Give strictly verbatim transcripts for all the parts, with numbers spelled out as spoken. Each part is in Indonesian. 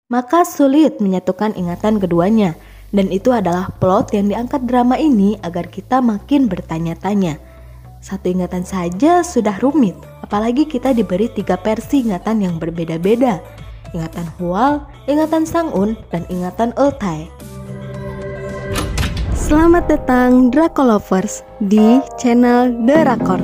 Maka sulit menyatukan ingatan keduanya. Dan itu adalah plot yang diangkat drama ini agar kita makin bertanya-tanya. Satu ingatan saja sudah rumit, apalagi kita diberi tiga versi ingatan yang berbeda-beda. Ingatan Hwal, ingatan Sang-un, dan ingatan Eul-tae. Selamat datang Dracolovers di channel Drakor.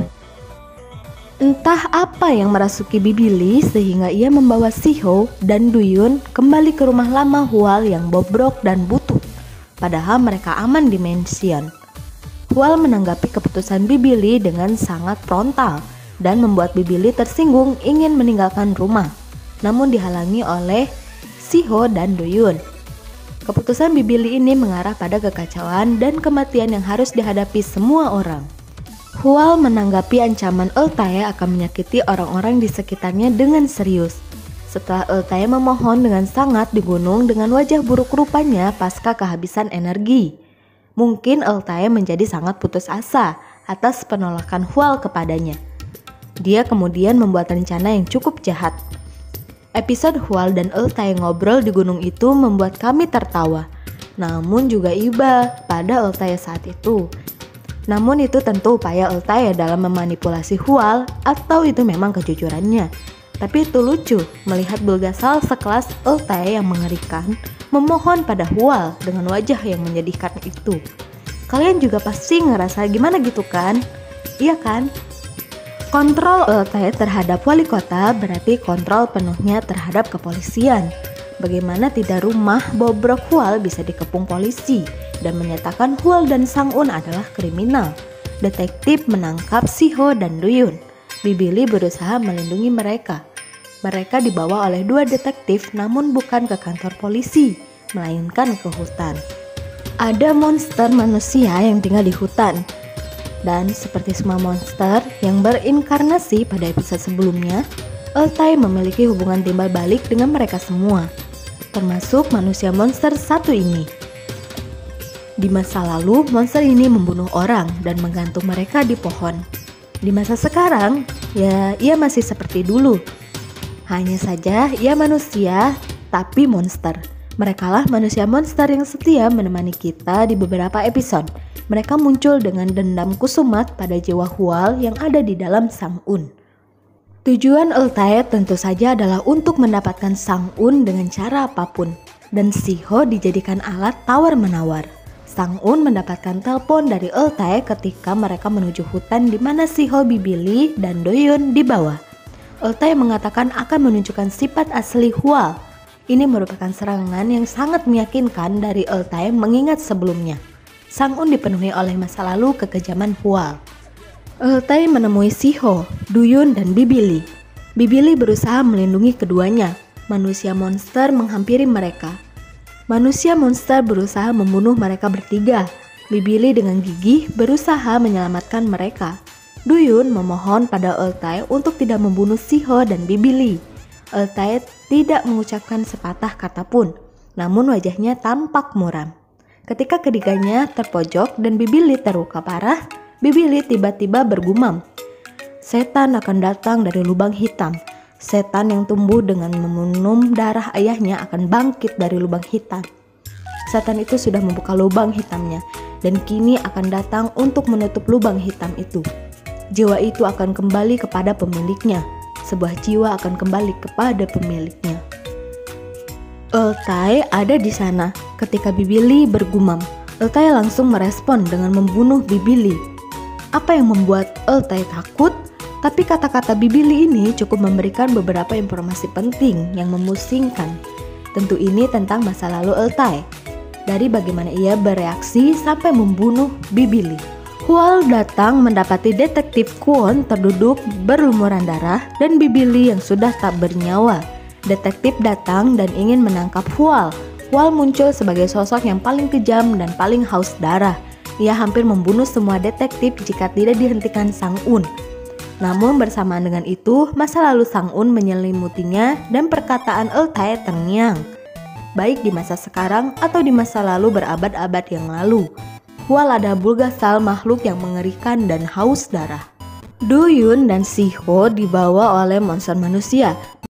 Entah apa yang merasuki Bibili sehingga ia membawa Siho dan Duyun kembali ke rumah lama Hwal yang bobrok dan butut. Padahal mereka aman di mansion. Hwal menanggapi keputusan Bibili dengan sangat frontal dan membuat Bibili tersinggung ingin meninggalkan rumah, namun dihalangi oleh Siho dan Duyun. Keputusan Bibili ini mengarah pada kekacauan dan kematian yang harus dihadapi semua orang. Hwal menanggapi ancaman Eul-tae akan menyakiti orang-orang di sekitarnya dengan serius. Setelah Eul-tae memohon dengan sangat di gunung dengan wajah buruk rupanya pasca kehabisan energi. Mungkin Eul-tae menjadi sangat putus asa atas penolakan Hwal kepadanya. Dia kemudian membuat rencana yang cukup jahat. Episode Hwal dan Eul-tae ngobrol di gunung itu membuat kami tertawa. Namun juga iba pada Eul-tae saat itu. Namun itu tentu upaya Eul-tae dalam memanipulasi Hwal atau itu memang kejujurannya. Tapi itu lucu melihat Bulgasal sekelas Eul-tae yang mengerikan memohon pada Hwal dengan wajah yang menyedihkan itu. Kalian juga pasti ngerasa gimana gitu kan? Iya kan? Kontrol Eul-tae terhadap wali kota berarti kontrol penuhnya terhadap kepolisian. Bagaimana tidak rumah bobrok Hwal bisa dikepung polisi dan menyatakan Hwal dan Sang-un adalah kriminal. Detektif menangkap Siho dan Duyun. Bibili berusaha melindungi mereka. Mereka dibawa oleh dua detektif namun bukan ke kantor polisi, melainkan ke hutan. Ada monster manusia yang tinggal di hutan. Dan seperti semua monster yang berinkarnasi pada episode sebelumnya, Eul-tae memiliki hubungan timbal balik dengan mereka semua, termasuk manusia monster satu ini. Di masa lalu, monster ini membunuh orang dan menggantung mereka di pohon. Di masa sekarang, ya ia masih seperti dulu. Hanya saja ia manusia, tapi monster. Merekalah manusia monster yang setia menemani kita di beberapa episode. Mereka muncul dengan dendam kusumat pada jiwa Hwal yang ada di dalam Sang-un. Tujuan Eul-tae tentu saja adalah untuk mendapatkan Sang-un dengan cara apapun. Dan Siho dijadikan alat tawar-menawar. Sang-un mendapatkan telepon dari Eul-tae ketika mereka menuju hutan di mana Siho, Bibili, dan Duyun di bawah. Eul-tae mengatakan akan menunjukkan sifat asli Hwal. Ini merupakan serangan yang sangat meyakinkan dari Eul-tae mengingat sebelumnya. Sang-un dipenuhi oleh masa lalu kekejaman Hwal. Eul-tae menemui Siho, Duyun, dan Bibili. Bibili berusaha melindungi keduanya. Manusia monster menghampiri mereka. Manusia monster berusaha membunuh mereka bertiga. Bibili dengan gigih berusaha menyelamatkan mereka. Duyun memohon pada Eul-tae untuk tidak membunuh Siho dan Bibili. Eul-tae tidak mengucapkan sepatah kata pun, namun wajahnya tampak muram. Ketika ketiganya terpojok dan Bibili terluka parah, Bibili tiba-tiba bergumam, "Setan akan datang dari lubang hitam. Setan yang tumbuh dengan meminum darah ayahnya akan bangkit dari lubang hitam." Setan itu sudah membuka lubang hitamnya dan kini akan datang untuk menutup lubang hitam itu. Jiwa itu akan kembali kepada pemiliknya. Sebuah jiwa akan kembali kepada pemiliknya. Eul-tae ada di sana ketika Bibili bergumam. Eul-tae langsung merespon dengan membunuh Bibili. Apa yang membuat Eul-tae takut? Tapi kata-kata Bibili ini cukup memberikan beberapa informasi penting yang memusingkan. Tentu ini tentang masa lalu Eul-tae. Dari bagaimana ia bereaksi sampai membunuh Bibili. Hwal datang mendapati detektif Kwon terduduk berlumuran darah dan Bibili yang sudah tak bernyawa. Detektif datang dan ingin menangkap Hwal. Hwal muncul sebagai sosok yang paling kejam dan paling haus darah. Ia hampir membunuh semua detektif jika tidak dihentikan Sang-un. Namun bersamaan dengan itu, masa lalu Sang-un menyelimutinya dan perkataan Eul-tae terngiang. Baik di masa sekarang atau di masa lalu berabad-abad yang lalu. Hwal adalah Bulgasal, makhluk yang mengerikan dan haus darah. Duyun dan Siho dibawa oleh monster manusia.